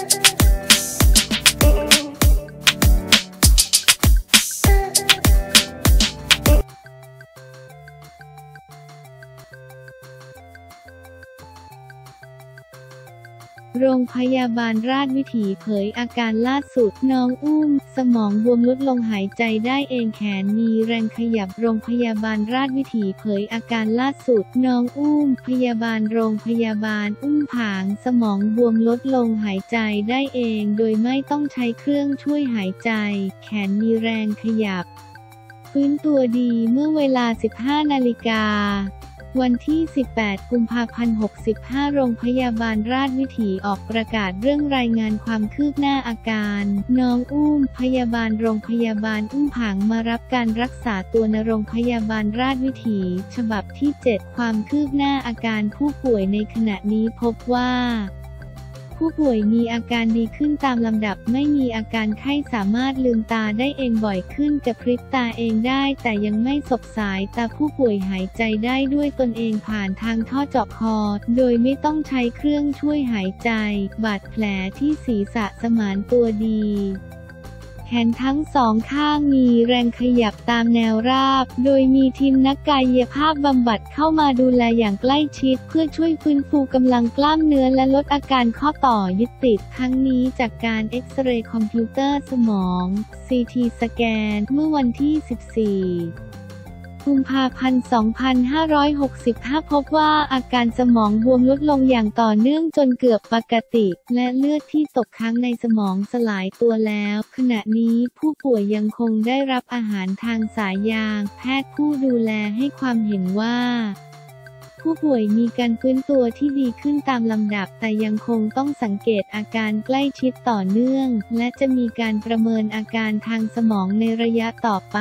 โรงพยาบาลราชวิถีเผยอาการล่าสุดน้องอุ้มสมองบวมลดลงหายใจได้เองแขนมีแรงขยับโรงพยาบาลราชวิถีเผยอาการล่าสุดน้องอุ้มพยาบาลโรงพยาบาลอุ้มผางสมองบวมลดลงหายใจได้เองโดยไม่ต้องใช้เครื่องช่วยหายใจแขนมีแรงขยับฟื้นตัวดีเมื่อเวลา 15 นาฬิกาวันที่ 18 กุมภาพันธ์ 65 โรงพยาบาลราชวิถีออกประกาศเรื่องรายงานความคืบหน้าอาการน้องอุ้มพยาบาลโรงพยาบาลอุ้มผางมารับการรักษาตัวในโรงพยาบาลราชวิถีฉบับที่ 7 ความคืบหน้าอาการผู้ป่วยในขณะนี้พบว่าผู้ป่วยมีอาการดีขึ้นตามลำดับไม่มีอาการไข้สามารถลืมตาได้เองบ่อยขึ้นกระพริบตาเองได้แต่ยังไม่สบสายตาผู้ป่วยหายใจได้ด้วยตนเองผ่านทางท่อเจาะคอโดยไม่ต้องใช้เครื่องช่วยหายใจบาดแผลที่ศีรษะสมานตัวดีแขนทั้งสองข้างมีแรงขยับตามแนวราบโดยมีทีมนักกายภาพบำบัดเข้ามาดูแลอย่างใกล้ชิดเพื่อช่วยฟื้นฟูกำลังกล้ามเนื้อและลดอาการข้อต่อยึดติดทั้งนี้จากการเอ็กซเรย์คอมพิวเตอร์สมอง CT สแกนเมื่อวันที่ 14 กุมภาพันธ์ 2565 พบว่าอาการสมองบวมลดลงอย่างต่อเนื่องจนเกือบปกติและเลือดที่ตกค้างในสมองสลายตัวแล้วขณะนี้ผู้ป่วยยังคงได้รับอาหารทางสายยางแพทย์ผู้ดูแลให้ความเห็นว่าผู้ป่วยมีการฟื้นตัวที่ดีขึ้นตามลำดับแต่ยังคงต้องสังเกตอาการใกล้ชิดต่อเนื่องและจะมีการประเมินอาการทางสมองในระยะต่อไป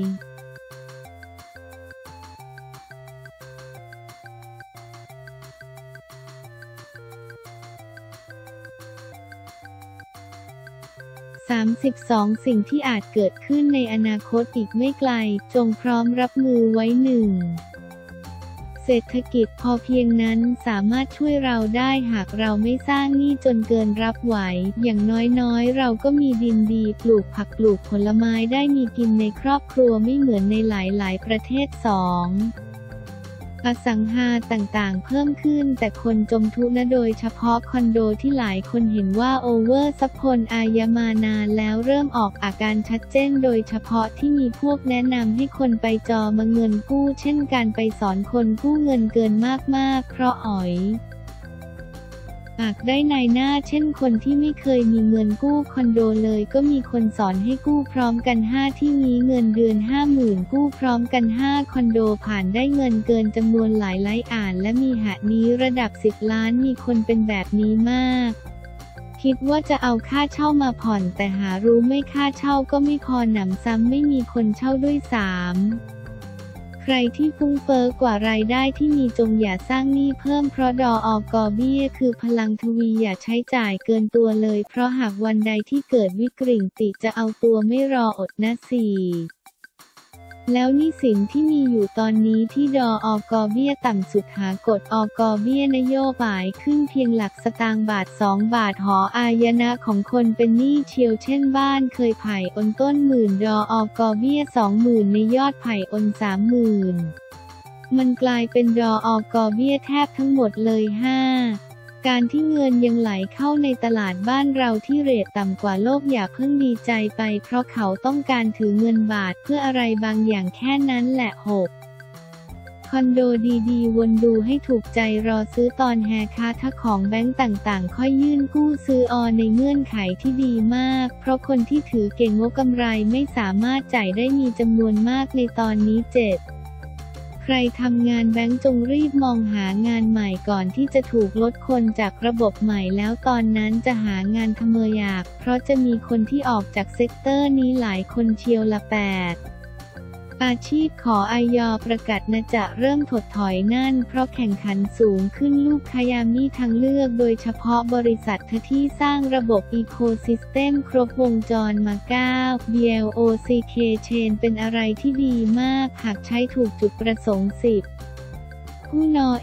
32 สิ่งที่อาจเกิดขึ้นในอนาคตอีกไม่ไกลจงพร้อมรับมือไว้ 1. เศรษฐกิจพอเพียงนั้นสามารถช่วยเราได้หากเราไม่สร้างหนี้จนเกินรับไหวอย่างน้อยๆเราก็มีดินดีปลูกผักปลูกผลไม้ได้มีกินในครอบครัวไม่เหมือนในหลายๆประเทศ 2.อสังหาต่างๆเพิ่มขึ้นแต่คนจมทุกข์โดยเฉพาะคอนโดที่หลายคนเห็นว่าโอเวอร์ซัพพลอายมานานแล้วเริ่มออกอาการชัดเจนโดยเฉพาะที่มีพวกแนะนำให้คนไปจอมาเงินกู้เช่นการไปสอนคนกู้เงินเกินมากๆเพราะอ๋อยหากได้นายหน้าเช่นคนที่ไม่เคยมีเงินกู้คอนโดเลยก็มีคนสอนให้กู้พร้อมกัน5ที่นี้เงินเดือน 50,000 กู้พร้อมกัน5คอนโดผ่านได้เงินเกินจำนวนหลายอ่านและมีหะนี้ระดับ10 ล้านมีคนเป็นแบบนี้มากคิดว่าจะเอาค่าเช่ามาผ่อนแต่หารู้ไม่ค่าเช่าก็ไม่พอหนำซ้ำไม่มีคนเช่าด้วย 3.ใครที่ฟุ้งเฟ้อกว่ารายได้ที่มีจงอย่าสร้างหนี้เพิ่มเพราะดอกเบี้ยคือพลังทวีอย่าใช้จ่ายเกินตัวเลยเพราะหากวันใดที่เกิดวิกฤตจะเอาตัวไม่รออดนะ 4.แล้วหนี้สินที่มีอยู่ตอนนี้ที่ดอกเบี้ยต่ำสุดหากดอกเบี้ยนโยบายขึ้นเพียงหลักสตางค์บาท2 บาทหออายนะของคนเป็นหนี้เชียวเช่นบ้านเคยไผ่อนต้น10,000ดอกเบี้ย 20,000 ในยอดไผ่อน 30,000 มันกลายเป็นดอกเบี้ยแทบทั้งหมดเลย 5.การที่เงินยังไหลเข้าในตลาดบ้านเราที่เรทต่ำกว่าโลกอย่าเพิ่งดีใจไปเพราะเขาต้องการถือเงินบาทเพื่ออะไรบางอย่างแค่นั้นแหละ 6. คอนโดดีๆวนดูให้ถูกใจรอซื้อตอนแฮค่าถ้าของแบงก์ต่างๆค่อยยื่นกู้ซื้อในเงื่อนไขที่ดีมากเพราะคนที่ถือเก่งงบกำไรไม่สามารถจ่ายได้มีจำนวนมากในตอนนี้ 7.ใครทำงานแบงก์จงรีบมองหางานใหม่ก่อนที่จะถูกลดคนจากระบบใหม่แล้วตอนนั้นจะหางานทำยากเพราะจะมีคนที่ออกจากเซกเตอร์นี้หลายคนเชียวละ 8.อาชีพขออย.ประกาศจะเริ่มถดถอยนั่นเพราะแข่งขันสูงขึ้นลูกค้ายามีทางเลือกโดยเฉพาะบริษัทที่สร้างระบบอีโคซิสเต็มครบวงจรมา 9 BLOCK Chain เป็นอะไรที่ดีมากหากใช้ถูกจุดประสงค์ 10 ผู้หุ้นอ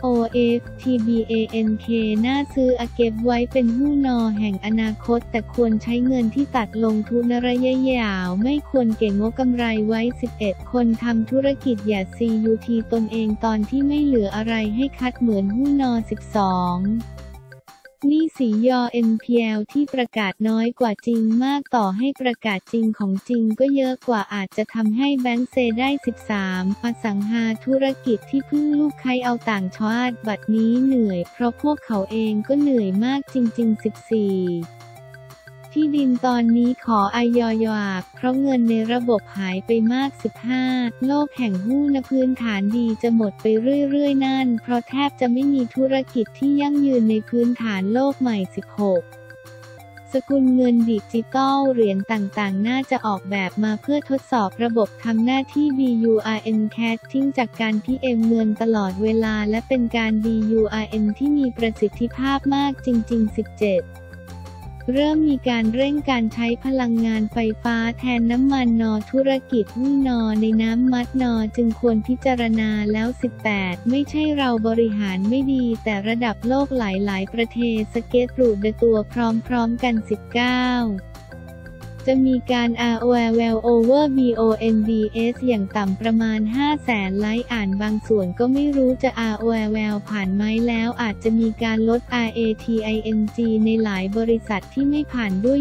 SOFTBANK น่าซื้อเก็บไว้เป็นหุ้นอแห่งอนาคตแต่ควรใช้เงินที่ตัดลงทุนระยะยาวไม่ควรเก็งกำไรไว้ 11 คนทำธุรกิจอย่า CUT ตนเองตอนที่ไม่เหลืออะไรให้คัดเหมือนหุ้นอ 12หนี้สียอ NPL ที่ประกาศน้อยกว่าจริงมากต่อให้ประกาศจริงของจริงก็เยอะกว่าอาจจะทำให้แบงก์เซได้ 13 อสังหาธุรกิจที่พึ่งลูกใครเอาต่างชาติบัดนี้เหนื่อยเพราะพวกเขาเองก็เหนื่อยมากจริงๆ 14ที่ดินตอนนี้ขออยเพราะเงินในระบบหายไปมาก 15โลกแห่งหุ้นพื้นฐานดีจะหมดไปเรื่อยๆนั่นเพราะแทบจะไม่มีธุรกิจที่ยั่งยืนในพื้นฐานโลกใหม่ 16สกุลเงินดิจิตอลเหรียญต่างๆน่าจะออกแบบมาเพื่อทดสอบระบบทำหน้าที่ BURN ทิ้งจากการ PM เงินตลอดเวลาและเป็นการ BURN ที่มีประสิทธิภาพมากจริงๆ 17เริ่มมีการเร่งการใช้พลังงานไฟฟ้าแทนน้ำมันธุรกิจหุ้นในน้ำมัดจึงควรพิจารณาแล้ว 18ไม่ใช่เราบริหารไม่ดีแต่ระดับโลกหลายๆประเทศสเก็ตรูดตัวพร้อมๆกัน 19จะมีการ ROL over BONDS อย่างต่ำประมาณ 500,000 ไลค์อ่านบางส่วนก็ไม่รู้จะ ROL ผ่านไหมแล้วอาจจะมีการลด RATING ในหลายบริษัทที่ไม่ผ่านด้วย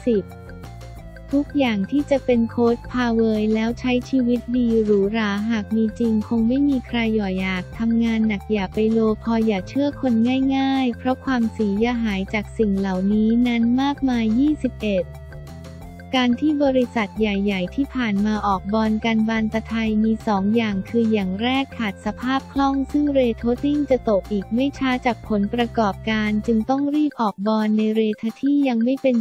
20ทุกอย่างที่จะเป็นโค้ชพาเวอร์แล้วใช้ชีวิตดีหรูหราหากมีจริงคงไม่มีใครอยากทำงานหนักอย่าไปโลพออย่าเชื่อคนง่ายๆเพราะความเสียหายจากสิ่งเหล่านี้นั้นมากมาย 21การที่บริษัทใหญ่ๆที่ผ่านมาออกบอนกันบานตะไทยมี2อย่างคืออย่างแรกขาดสภาพคล่องซึ่งเรทโทติ้งจะตกอีกไม่ช้าจากผลประกอบการจึงต้องรีบออกบอนในเรทที่ยังไม่เป็น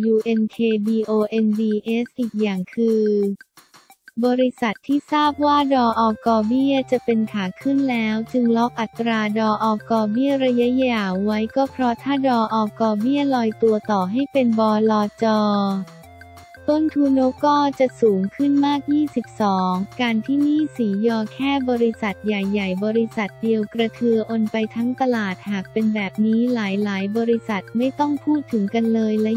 JUNKBONDS อีกอย่างคือบริษัทที่ทราบว่าดอกเบี้ยจะเป็นขาขึ้นแล้วจึงล็อกอัตราดอกเบี้ยระยะยาวไว้ก็เพราะถ้าดอกเบี้ยลอยตัวต่อให้เป็นบลจ.ต้นทุนก็จะสูงขึ้นมาก 22การที่หนี้สียอแค่บริษัทใหญ่ๆบริษัทเดียวกระเทือนไปทั้งตลาดหากเป็นแบบนี้หลายๆบริษัทไม่ต้องพูดถึงกันเลยและ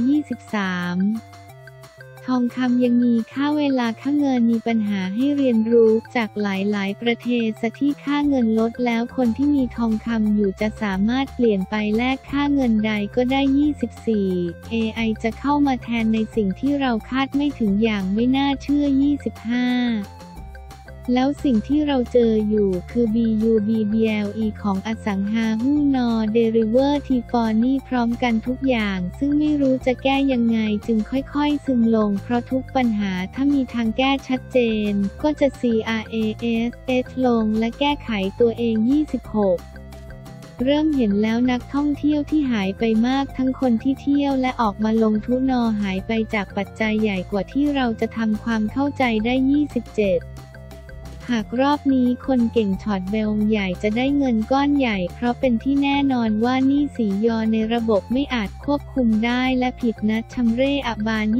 23ทองคำยังมีค่าเวลาค่าเงินมีปัญหาให้เรียนรู้จากหลายๆประเทศที่ค่าเงินลดแล้วคนที่มีทองคำอยู่จะสามารถเปลี่ยนไปแลกค่าเงินใดก็ได้ 24 AI จะเข้ามาแทนในสิ่งที่เราคาดไม่ถึงอย่างไม่น่าเชื่อ 25แล้วสิ่งที่เราเจออยู่คือ BUBBLE ของอสังหาหุ้นDeriver Tifoni พร้อมกันทุกอย่างซึ่งไม่รู้จะแก้ยังไงจึงค่อยๆซึมลงเพราะทุกปัญหาถ้ามีทางแก้ชัดเจนก็จะ CRAS ลงและแก้ไขตัวเอง 26เริ่มเห็นแล้วนักท่องเที่ยวที่หายไปมากทั้งคนที่เที่ยวและออกมาลงทุนหายไปจากปัจจัยใหญ่กว่าที่เราจะทำความเข้าใจได้ 27หากรอบนี้คนเก่งช็อตเบลใหญ่จะได้เงินก้อนใหญ่เพราะเป็นที่แน่นอนว่าหนี้สียอในระบบไม่อาจควบคุมได้และผิดนัดชำเร่อบาน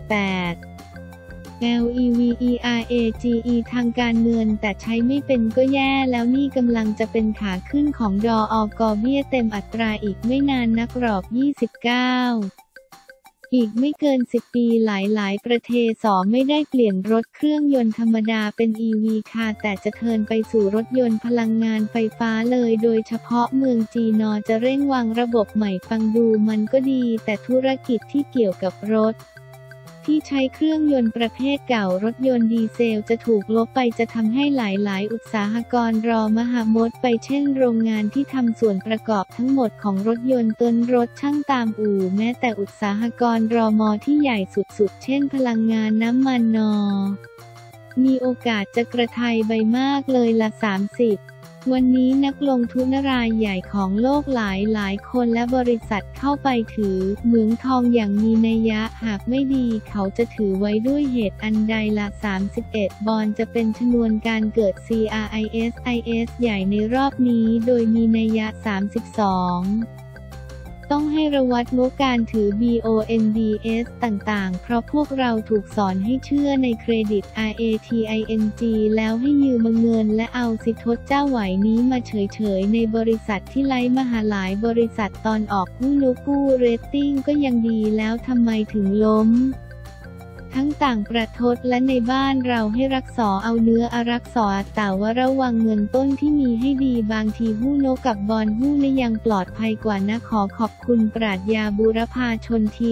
28 LEVERAGE ทางการเงินแต่ใช้ไม่เป็นก็แย่แล้วนี่กำลังจะเป็นขาขึ้นของดอกเบี้ยเต็มอัตราอีกไม่นานนักหรอก 29อีกไม่เกิน10ปีหลายๆประเทศไม่ได้เปลี่ยนรถเครื่องยนต์ธรรมดาเป็น EV ค่ะแต่จะเทิร์นไปสู่รถยนต์พลังงานไฟฟ้าเลยโดยเฉพาะเมืองจีนจะเร่งวางระบบใหม่ฟังดูมันก็ดีแต่ธุรกิจที่เกี่ยวกับรถที่ใช้เครื่องยนต์ประเภทเก่ารถยนต์ดีเซลจะถูกลบไปจะทำให้หลายๆอุตสาหกรณ์รอมหามดไปเช่นโรงงานที่ทำส่วนประกอบทั้งหมดของรถยนต์ต้นรถช่างตามอู่แม้แต่อุตสาหกรณ์รม.ที่ใหญ่สุดๆเช่นพลังงานน้ำมันมีโอกาสจะกระไทยใบมากเลยละ 30วันนี้นักลงทุนรายใหญ่ของโลกหลายคนและบริษัทเข้าไปถือเหมืองทองอย่างมีนัยยะหากไม่ดีเขาจะถือไว้ด้วยเหตุอันใดละ 31บอนจะเป็นชนวนการเกิด CRISIS ใหญ่ในรอบนี้โดยมีนัยยะ 32 ต้องให้ระวัดงดการถือ BONDS ต่างๆ เพราะพวกเราถูกสอนให้เชื่อในเครดิต RATING แล้วให้ยืมเงินและเอาสิทธิ์เจ้าไหวนี้มาเฉยๆในบริษัทที่ไร้มหาหลายบริษัทตอนออกหุ้นกู้เรตติ้งก็ยังดีแล้วทำไมถึงล้มทั้งต่างประเทศและในบ้านเราให้รักษาเอาเนื้อรักษาแต่ว่าระวังเงินต้นที่มีให้ดีบางทีหุ้นกับบอนหุ้นยังปลอดภัยกว่านะขอขอบคุณปราชญาบูรพาชนทิ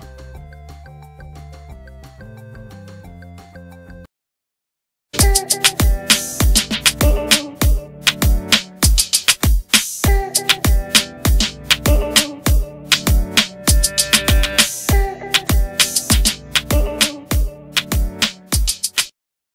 ศ